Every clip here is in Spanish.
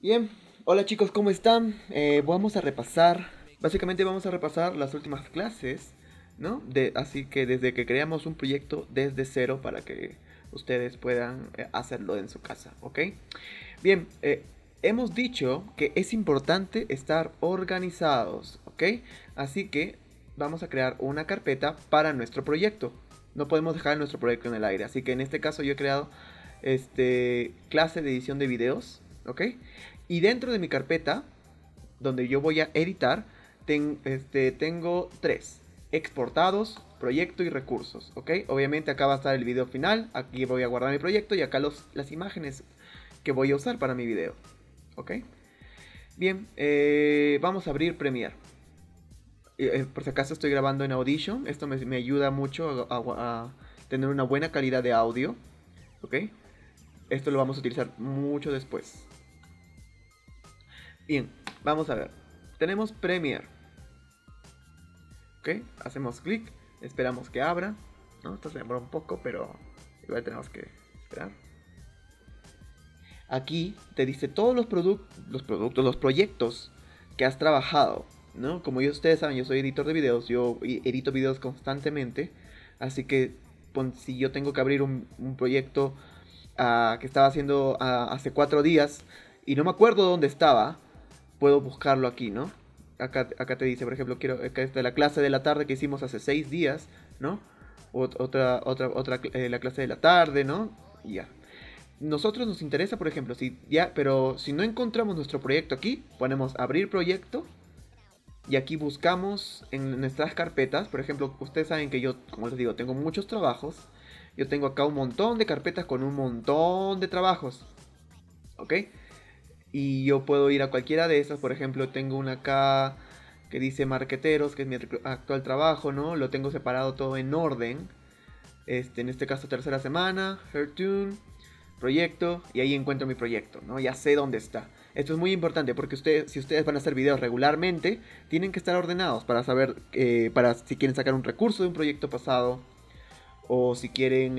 Bien, hola chicos, ¿cómo están? Vamos a repasar, básicamente vamos a repasar las últimas clases, ¿no? Así que desde que creamos un proyecto desde cero para que ustedes puedan hacerlo en su casa, ¿ok? Bien, hemos dicho que es importante estar organizados, ¿ok? Así que vamos a crear una carpeta para nuestro proyecto. No podemos dejar nuestro proyecto en el aire, así que en este caso yo he creado clase de edición de videos, ¿ok? Y dentro de mi carpeta, donde yo voy a editar, tengo tres: exportados, proyecto y recursos, ¿ok? Obviamente acá va a estar el video final, aquí voy a guardar mi proyecto y acá las imágenes que voy a usar para mi video, ¿ok? Bien, vamos a abrir Premiere. Por si acaso estoy grabando en Audition, esto me ayuda mucho a tener una buena calidad de audio, ¿ok? Esto lo vamos a utilizar mucho después. Bien, vamos a ver. Tenemos Premiere. Ok, hacemos clic, esperamos que abra, ¿no? Esto se demora un poco, pero igual tenemos que esperar. Aquí te dice todos los proyectos que has trabajado, ¿no? Como ustedes saben, yo soy editor de videos, yo edito videos constantemente, así que si yo tengo que abrir un proyecto que estaba haciendo hace 4 días y no me acuerdo dónde estaba, puedo buscarlo aquí, ¿no? Acá te dice, por ejemplo, quiero que esta es la clase de la tarde que hicimos hace 6 días, ¿no? Otra la clase de la tarde, ¿no? Y ya. Nosotros nos interesa, por ejemplo, pero si no encontramos nuestro proyecto aquí, ponemos abrir proyecto y aquí buscamos en nuestras carpetas. Por ejemplo, ustedes saben que yo, como les digo, tengo muchos trabajos. Yo tengo acá un montón de carpetas con un montón de trabajos, ¿ok? Y yo puedo ir a cualquiera de esas. Por ejemplo, tengo una acá que dice marqueteros, que es mi actual trabajo, ¿no? Lo tengo separado todo en orden. En este caso, tercera semana, Hertune, proyecto, y ahí encuentro mi proyecto, ¿no? Ya sé dónde está. Esto es muy importante porque si ustedes van a hacer videos regularmente, tienen que estar ordenados para saber, para si quieren sacar un recurso de un proyecto pasado, o si quieren,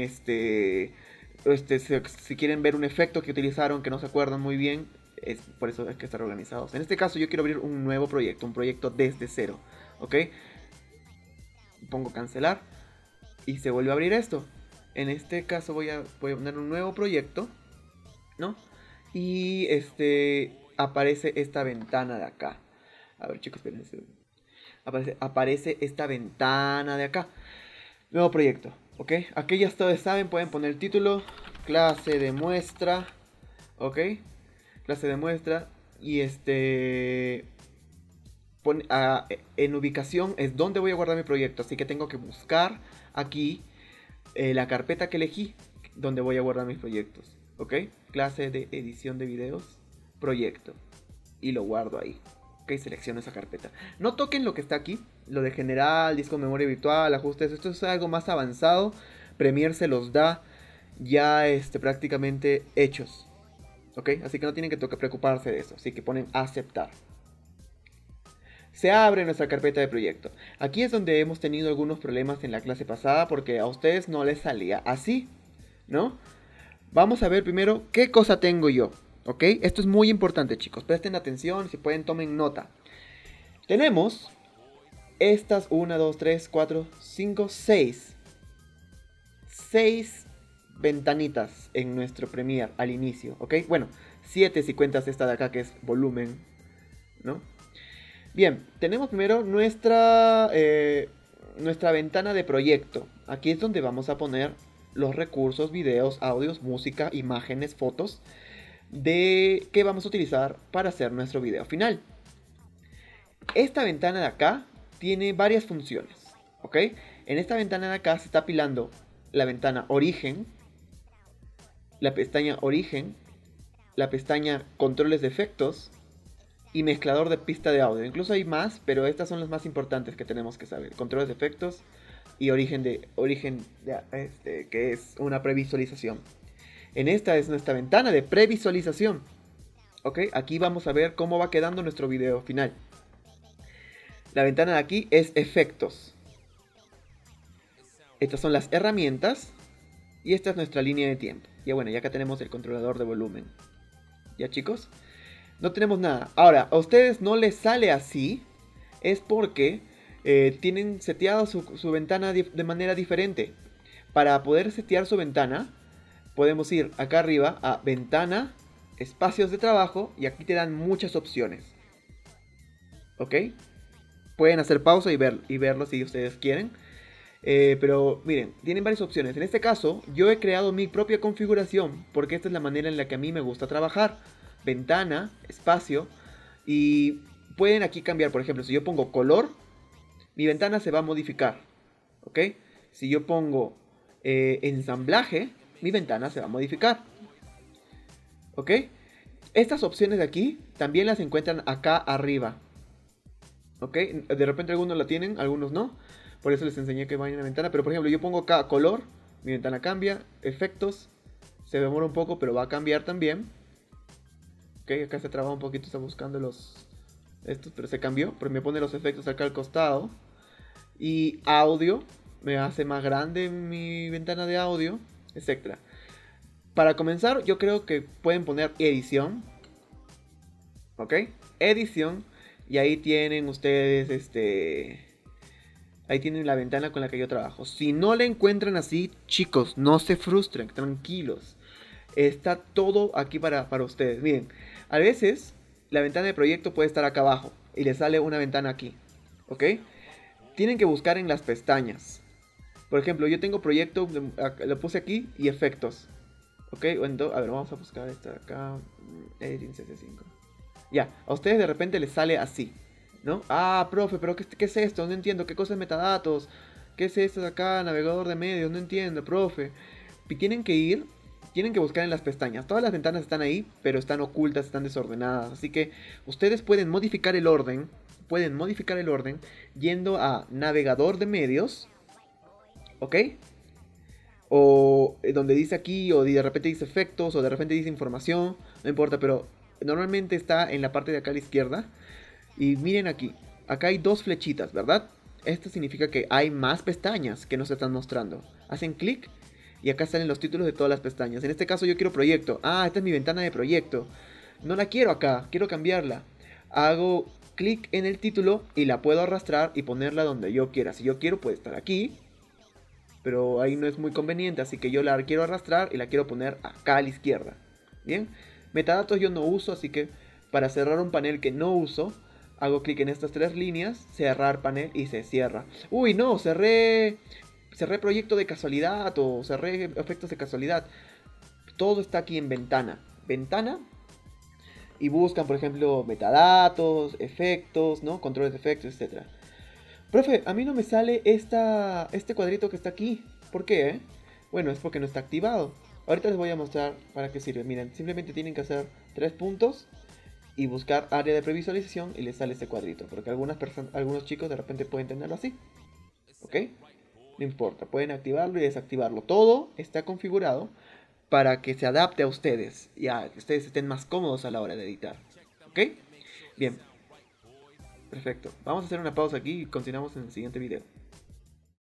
si quieren ver un efecto que utilizaron que no se acuerdan muy bien. Por eso hay que estar organizados. En este caso yo quiero abrir un nuevo proyecto, un proyecto desde cero, ¿ok? Pongo cancelar y se vuelve a abrir esto. En este caso voy a poner un nuevo proyecto, ¿no? Y aparece esta ventana de acá. A ver, chicos, espérense. Aparece esta ventana de acá. Nuevo proyecto, ¿ok? Aquí ya ustedes saben, pueden poner el título, clase de muestra, ¿ok? Clase de muestra. Y en ubicación es donde voy a guardar mi proyecto. Así que tengo que buscar aquí la carpeta que elegí donde voy a guardar mis proyectos, ¿ok? Clase de edición de videos, proyecto. Y lo guardo ahí. Ok, selecciono esa carpeta. No toquen lo que está aquí, lo de general, disco de memoria virtual, ajustes. Esto es algo más avanzado. Premiere se los da ya prácticamente hechos. Ok, así que no tienen que preocuparse de eso. Así que ponen aceptar. Se abre nuestra carpeta de proyecto. Aquí es donde hemos tenido algunos problemas en la clase pasada porque a ustedes no les salía así, ¿no? Vamos a ver primero qué cosa tengo yo, ¿ok? Esto es muy importante, chicos. Presten atención, si pueden tomen nota. Tenemos estas 1, 2, 3, 4, 5, 6. 6 ventanitas en nuestro Premiere al inicio, ¿ok? Bueno, 7 si cuentas esta de acá que es volumen, ¿no? Bien, tenemos primero nuestra ventana de proyecto. Aquí es donde vamos a poner los recursos, videos, audios, música, imágenes, fotos de que vamos a utilizar para hacer nuestro video final. Esta ventana de acá tiene varias funciones, ¿ok? En esta ventana de acá se está apilando la ventana origen, la pestaña origen, la pestaña controles de efectos y mezclador de pista de audio. Incluso hay más, pero estas son las más importantes que tenemos que saber. Controles de efectos y que es una previsualización. En esta es nuestra ventana de previsualización. Ok, aquí vamos a ver cómo va quedando nuestro video final. La ventana de aquí es efectos. Estas son las herramientas y esta es nuestra línea de tiempo. Ya bueno, ya acá tenemos el controlador de volumen. ¿Ya chicos? No tenemos nada. Ahora, a ustedes no les sale así, es porque tienen seteado su ventana de manera diferente. Para poder setear su ventana, podemos ir acá arriba a ventana, espacios de trabajo, y aquí te dan muchas opciones. ¿Ok? Pueden hacer pausa y verlo si ustedes quieren. Pero miren, tienen varias opciones. En este caso, yo he creado mi propia configuración porque esta es la manera en la que a mí me gusta trabajar. Ventana, espacio, y pueden aquí cambiar. Por ejemplo, si yo pongo color, mi ventana se va a modificar. ¿Ok? Si yo pongo ensamblaje, mi ventana se va a modificar. ¿Ok? Estas opciones de aquí también las encuentran acá arriba. ¿Ok? De repente algunos la tienen, algunos no. Por eso les enseñé que vayan a la ventana. Pero por ejemplo, yo pongo acá color, mi ventana cambia, efectos, se demora un poco, pero va a cambiar también. Ok, acá se traba un poquito, está buscando estos, pero se cambió. Pero me pone los efectos acá al costado. Y audio, me hace más grande mi ventana de audio, etcétera. Para comenzar, yo creo que pueden poner edición. ¿Ok? Edición. Y ahí tienen ustedes ahí tienen la ventana con la que yo trabajo. Si no la encuentran así, chicos, no se frustren, tranquilos. Está todo aquí para ustedes. Miren, a veces la ventana de proyecto puede estar acá abajo y les sale una ventana aquí. ¿Ok? Tienen que buscar en las pestañas. Por ejemplo, yo tengo proyecto, lo puse aquí y efectos. ¿Ok? A ver, vamos a buscar esta acá. Editing CC5. Ya, a ustedes de repente les sale así, ¿no? Ah, profe, pero ¿qué es esto? No entiendo. ¿Qué cosa es metadatos? ¿Qué es esto de acá? Navegador de medios. No entiendo, profe. Y tienen que buscar en las pestañas. Todas las ventanas están ahí, pero están ocultas, están desordenadas. Así que ustedes pueden modificar el orden. Yendo a navegador de medios. ¿Ok? O donde dice aquí, o de repente dice efectos, o de repente dice información. No importa, pero normalmente está en la parte de acá a la izquierda. Y miren aquí, acá hay dos flechitas, ¿verdad? Esto significa que hay más pestañas que nos están mostrando. Hacen clic y acá salen los títulos de todas las pestañas. En este caso yo quiero proyecto. Ah, esta es mi ventana de proyecto. No la quiero acá, quiero cambiarla. Hago clic en el título y la puedo arrastrar y ponerla donde yo quiera. Si yo quiero puede estar aquí, pero ahí no es muy conveniente, así que yo la quiero arrastrar y la quiero poner acá a la izquierda. Bien, metadatos yo no uso, así que para cerrar un panel que no uso, hago clic en estas tres líneas, cerrar panel y se cierra. Uy, no, cerré proyecto de casualidad o cerré efectos de casualidad. Todo está aquí en ventana. Ventana. Y buscan, por ejemplo, metadatos, efectos, ¿no? Controles de efectos, etcétera. Profe, a mí no me sale este cuadrito que está aquí. ¿Por qué? Bueno, es porque no está activado. Ahorita les voy a mostrar para qué sirve. Miren, simplemente tienen que hacer 3 puntos y buscar área de previsualización y les sale este cuadrito. Porque algunos chicos de repente pueden tenerlo así. ¿Ok? No importa, pueden activarlo y desactivarlo. Todo está configurado para que se adapte a ustedes y a que ustedes estén más cómodos a la hora de editar. ¿Ok? Bien. Perfecto. Vamos a hacer una pausa aquí y continuamos en el siguiente video.